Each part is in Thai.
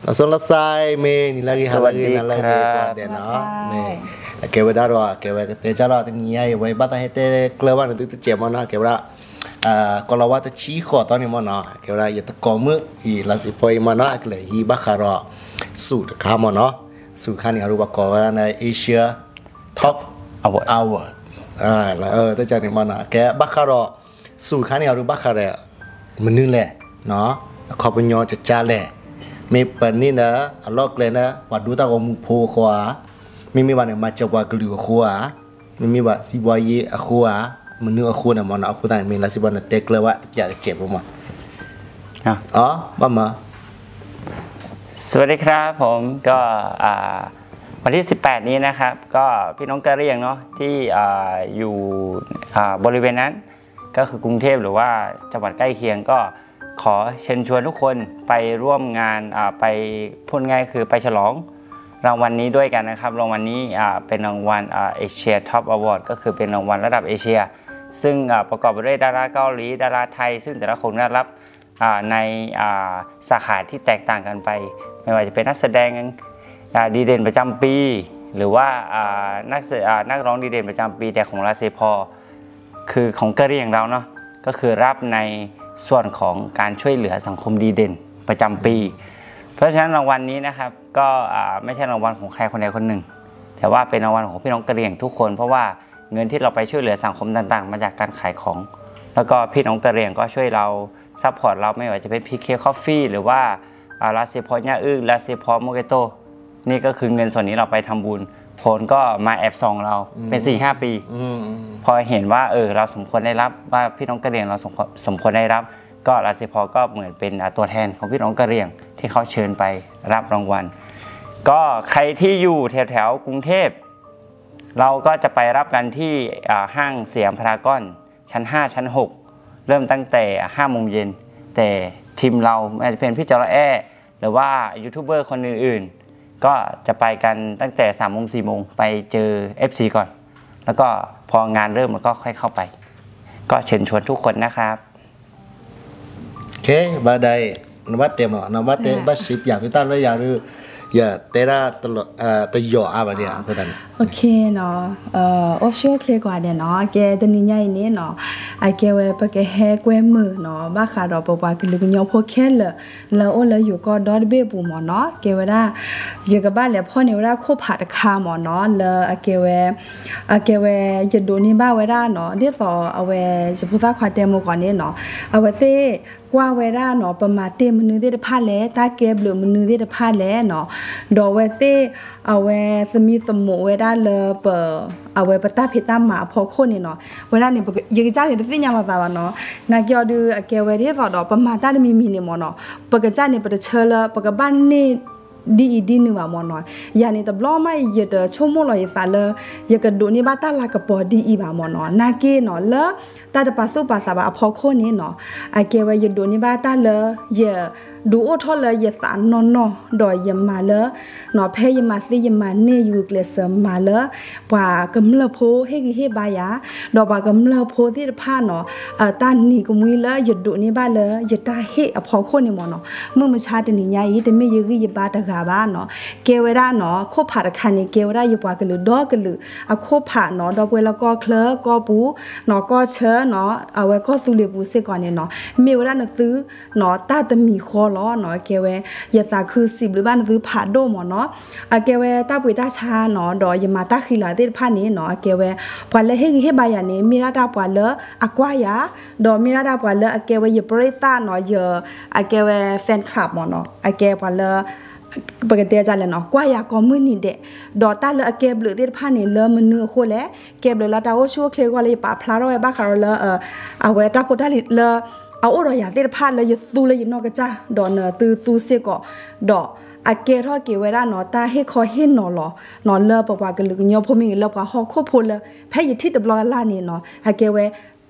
สนละไซเมนี่ละกี่ฮาละกี่นั่นละกี่กว่าเดเนาะเมเกวดารอเกวเตจารอตินี่ไอ้ไว้บัตรให้เตกลวันตุตเจมนะเกวระก็เราว่าจะชี้ขอตอนนี้มันเนาะเกวระอย่าตะกอมืออีลาสิพอยมันเนาะก็เลยฮีบักคารอสูตรข้ามเนาะสูตรข้านี่รู้ว่าก่อนในเอเชียท็อปอวอร์ดแล้วแต่จากนี้มันนะแกบักคารอสูตรข้านี่รู้บักคาร์มันนึงแหละเนาะขอบยอจะจ้าแหละมีปันนี่นะลอกเลยนะวัดดูตากมุโพขวามีวันเนี่ยมาจากว่ากลือขวามีว่าสิบวายขวามันนึกขวาเนี่ยมันขวาแต่มีละสิบวันเด็กเลยว่าอยากเจ็บผมอ๋อบ้ามาสวัสดีครับผมก็วันที่18นี้นะครับก็พี่น้องกะเหรี่ยงเนาะที่อยู่บริเวณนั้นก็คือกรุงเทพหรือว่าจังหวัดใกล้เคียงก็ขอเชิญชวนทุกคนไปร่วมงานไปพูดง่ายคือไปฉลองรางวัลนี้ด้วยกันนะครับรางวัลนี้เป็นรางวัลเอเชียท็อปอวอร์ดก็คือเป็นรางวัลระดับเอเชียซึ่งประกอบไปด้วยดาราเกาหลีดาราไทยซึ่งแต่ละคนได้รับในสาขาที่แตกต่างกันไปไม่ว่าจะเป็นนักแสดงดีเด่นประจำปีหรือว่านักร้องดีเด่นประจำปีแต่ของราเซพอคือของกะเหรี่ยงเราเนาะก็คือรับในส่วนของการช่วยเหลือสังคมดีเด่นประจำปีเพราะฉะนั้นรางวัลนี้นะครับก็ไม่ใช่รางวัลของใครคนใดคนหนึ่งแต่ว่าเป็นรางวัลของพี่น้องกะเหรี่ยงทุกคนเพราะว่าเงินที่เราไปช่วยเหลือสังคมต่างๆมาจากการขายของแล้วก็พี่น้องกะเหรี่ยงก็ช่วยเราซัพพอร์ตเราไม่ว่าจะเป็น PK Coffee หรือว่าราเซพอญ่าอึ้งราเซพอโมเกโตนี่ก็คือเงินส่วนนี้เราไปทำบุญผลก็มาแอบส่องเราเป็น 4-5 ปีพอเห็นว่าเราสมควรได้รับว่าพี่น้องกะเหรี่ยงเราสมควรได้รับก็ราศีพอก็เหมือนเป็นตัวแทนของพี่น้องกะเหรี่ยงที่เขาเชิญไปรับรางวัลก็ใครที่อยู่แถวกรุงเทพเราก็จะไปรับกันที่ห้างสยามพารากอนชั้น5ชั้น6เริ่มตั้งแต่5 โมงเย็นแต่ทีมเราอาจจะเป็นพี่จระแอหรือว่ายูทูบเบอร์คนอื่นๆก็จะไปกันตั้งแต่3 โมง 4 โมงไปเจอ FC ก่อนแล้วก็พองานเริ่มมันก็ค่อยเข้าไปก็เชิญชวนทุกคนนะครับโอเคบาได้นวัดเต็มนวัดเต็มบัสชิปอยากพิตั้งแล้วอยากรู้อย่าเตระตลอดตะหยออะไรเนี่ยก็ได้โอเคเนาะโอเชียเคลียร์กว่าเดี๋ยวเนาะแกตอนนี้ใหญ่เนี่ยเนาะไอแกเวปแกแฮกเวมือเนาะบ้าขาดอกปะว่าคือลูกยอพวกแค่เลยแล้วโอ้แล้วอยู่ก็ดอดเบ้ปูหมอเนาะแกเวด้าอยู่กับบ้านแล้วพ่อเนี่ยว่าโคผัดคาหมอเนาะแล้วไอแกเวจะดูนี่บ้าไว้ได้เนาะเดี๋ยวต่อเอาไว้จะพูดสักควาเต็มก่อนเนี่ยเนาะเอาไว้ซิกว่าไว้ได้เนาะประมาณเต็มมือได้ผ้าแล้วตาเก็บหรือมือได้ผ้าแล้วเนาะดอกไว้ซิเอาไว้สมีสมุไว้ได้เลยเปิดเอาไว้ปะตาเพตาหมาพอคนนี่เนาะเวลาเนี่ยยังจ้าเนี่ยที่ยังมาสาวเนาะนักยอดูแกไว้ที่สอดอกประมาณตาได้มีเนี่ยมอเนาะปกจ้าเนี่ยปะเชลปกบ้านนี่ดีนึงว่ามอเนาะยานี่ตะบล้อไม่ยดชั่วโมงลอยสาเลยยกระดูนี่บ้าตาลากระปอดีอีบ่ามอเนาะนาเกเนาะเลตาตะปัสสุปัสสาวะพอคนนี่เนาะไอแกไว้ยดูนี่บ้าตาเลยยดูโอทอเลยยสานนอดอยยมาเลยเนาะเพยมาซิยมาเนอยู่เกลสมาเลยว่ากำลังโพเฮกิเฮบายาดอกว่ากำลังโพที่ผ้าเนาะตานี่ก็มุยเลยยดูนี่บ้าเลยยตาเฮพอคนนี่มอเนาะเมื่อมาชาตินี่ใหญ่แต่ไม่ยกยบาตะกาบ้านเนาะเกวดาเนาะโคผาตะคันนี่เกวดายบว่ากันหรือดอกกันหรือโคผาเนาะดอกเวลาก็เคลก็ปูเนาะก็เชอเนาะเอาไว้ก็สุเลปูเสก่อนเนี่ยเนาะเมวดาเนาะซื้อเนาะตาตะมีคอล้อเนาะเกวอยาตาคือ10หรือบ้านซื้อผาโดหมอเนาะเกวตาปุยตาชาเนาะดอยมาตาขิลาเตผ้านี้เนาะเกวปวันละเฮกิเฮบายานี่มีราดาปวันละกว่ายาดอมีราดาปวันละเกวยปริตาเนาะเยเกวแฟนคลับหมอเนาะเกปวันละปกติอาจารย์เลยเนาะกว่ายาก็มือนี่เดดอตาเลยเก็บเหลือที่ผ้านี่เลยมันเนื้อโคแล้วเก็บเลยแล้วดาวชั่วเคลียร์กว่าเลยปะพลาเราไว้บ้าคาร์เลยเอาไว้ตาโพดาลิเลยเอาโอ้เราอยากที่ผ้าเลยอยู่ซูเลยอยู่นอกกระจ้าดอเนื้อตื้อซูเสียก็ดอเกทอเกไว้ได้เนาะตาให้คอเห็นเนาะหรอนอนเลยปะว่ากันเลยเนาะพอมีเงินแล้วก็ฮอคบพลเลยแพ้อยู่ที่ตบลอยล่านี่เนาะเกไว้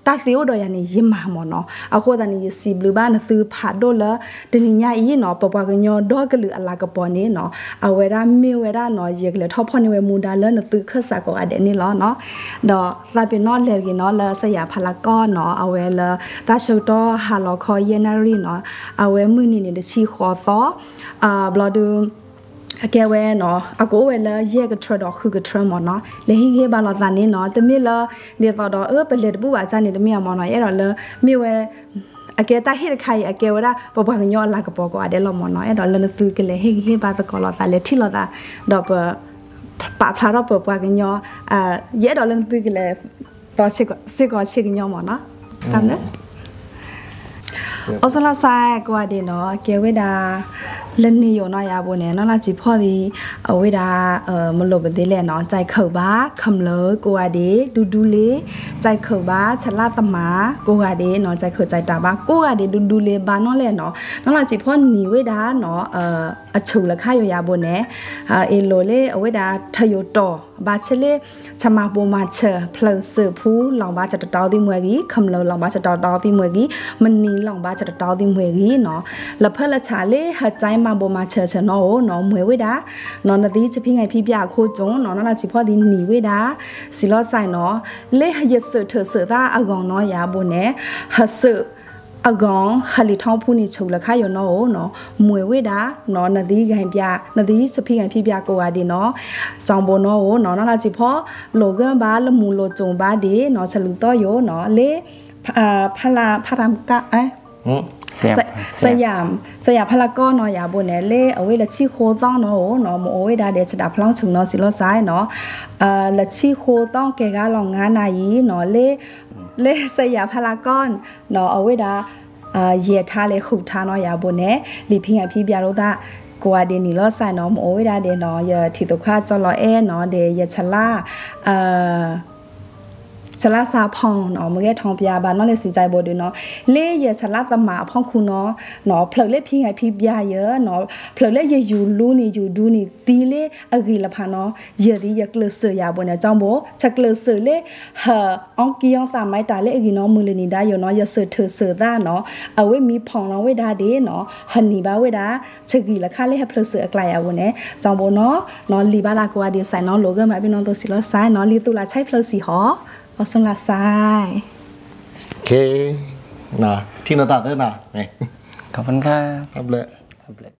ตาซิโอดอยนี่ยิมาหมอเนาะเอาโคตานี่สิบหรือบ้านซื้อผัดโดละตนี่ยอีเนาะปะปะกันยอดอกกะลืออะไรกะปอนี่เนาะเอาเวลามีเวลาเนาะเยกเลยทอพอนี่เวมูดาเลนะตื้อขึ้นสักก็อเดนี่ล้อเนาะดอกลาเป็นนอนเลยกินเนาะละสยามพารากอนเนาะเอาเวลาตาชุดต่อฮาลอคอเยนารีเนาะเอาเวมื้อนี้นี่ชีคอซอบลอดูแกเวเนาะอากูเวลาเยกทรดอกคือกทรมอเนาะเลยเฮบาลอตานี่เนาะแต่มีละเดี๋ยวต่อเป็นเลดบุอาจารย์นี่มีมอเนาะเอรอเลยมีเวอาเกตาเฮดใครอาเกวดาปะปะกันยอลากะปอก็อเดลมอเนาะเอรอเลยนตือกันเลยเฮบาตะกอลอตาเลยที่ลอตาดอกปะพลารอปะปะกันยอเยดอเลยนตือกันเลยตอสิกอสิกันยอมอเนาะตามเด้ออสลาไซกว่าเดเนาะเกเวดาเล่นนี่อยู่เนาะยาบ่เนี่ยเนาะล่ะจิพ่อดีเอาเวดามลบติแลเนาะใจเข้าบ้าคำเลกว่าเดดูเลใจเข้าบ้าฉลาดตมากว่าเดเนาะใจเข้าใจตาบ้ากว่าเดดูเลบ้านเนาะแลเนาะเนาะล่ะจิพ่อนี่เวดาเนาะอชูละค่าอยู่ยาบ่เนี่ยเอโลเลเอาเวดาทะโยตอบาเชเลชมาโบมาเชเพลสือผู้ลองบ้าจะตอที่เมื่อกี้คำเลลองบ้าจะตอที่เมื่อกี้มันนี่ลองบ้าจะตอที่เมื่อกี้เนาะแล้วเพื่อละชาเลหัดใจมาโบมาเชเชเนาะเนาะเมื่อเวดานอนนาดีจะพี่ไงพี่ยาโคจงเนาะนั่นละจิพ่อดินหนีเวดาสิลอใส่เนาะเล่หยัดเสือเธอเสือตาอากองเนาะยาโบเนี่ยหัดเสืออากองฮัลลิท้องผู้นี่ชูละค่าอยู่เนาะเนาะมวยเวดาเนาะนาดีไงพี่ยานาดีจะพี่ไงพี่ยาโกวาดีเนาะจองโบเนาะเนาะนั่นละจิพ่อโลเกนบ้าละมูโลจงบ้าดีเนาะฉลุต่อโยเนาะเล่พารามกะสยามพารากอนเนาะยาบนเนี่ยเล่เอาไว้ละชีโคต้องเนาะเนาะโมเอาไว้ดาเดชดาพลังถึงเนาะสิโลซ้ายเนาะละชีโคต้องแกกาลองงานนายเนาะเล่สยามพารากอนเนาะเอาไว้ดาเยทาเลขุทาเนาะยาบนเนี่ยลีพิงไอพี่เบียโรตากว่าเดนี่ลอใส่เนาะโมเอาไว้ดาเดเนาะอย่าที่ตกค่าจอลอเอเนาะเดอย่าชะล่าฉลาซาพองเนาะเมื่อทองพยาบาลเนาะเลยสิใจบ่ดีเนาะเล่ยฉลาตมาพ่องคุณเนาะเนาะเพลเล่พี่ไงพี่ยาเยอะเนาะเพลเล่อยู่ลูนี่อยู่ดูนี่ตีเล่อกีละพาเนาะเยอะดีอยากเลเสือยาบ่เนี่ยจังบ่ชักเลเสือเล่อองกียองสามไม้ตาเล่อกีเนาะมือเลยนี่ได้อยู่เนาะอย่าเสือเธอเสือด้าเนาะเอาไว้มีพองเนาะไว้ดาเด้เนาะหันนี่บ้าไว้ดาชักกีละค่าเล่ให้เพลเสือไกลเอาบ่เนี่ยจังบ่เนาะลีบาลากว่าเดียใส่เนาะโลเกอร์มาพี่น้องตัวสิลอซ้ายเนาะลีตุลาใช้เพลสีหอเอาสลัดทรายโอเคนะที่เราตัดได้นะขอบคุณครับครับเลย